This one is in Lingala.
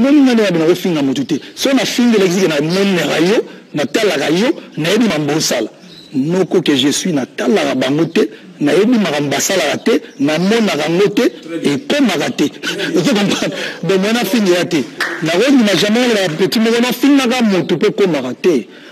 non ngane ya bina finga motuté so na finga l'exige na monera yo na talaka yo na yebi mambosala noko que je suis na talaka bangote na yebi makambasala raté na mona rangote et comme raté vous comprenez donc moi na finga raté na woni na jamais la petit mo na finga ga moto pe comme raté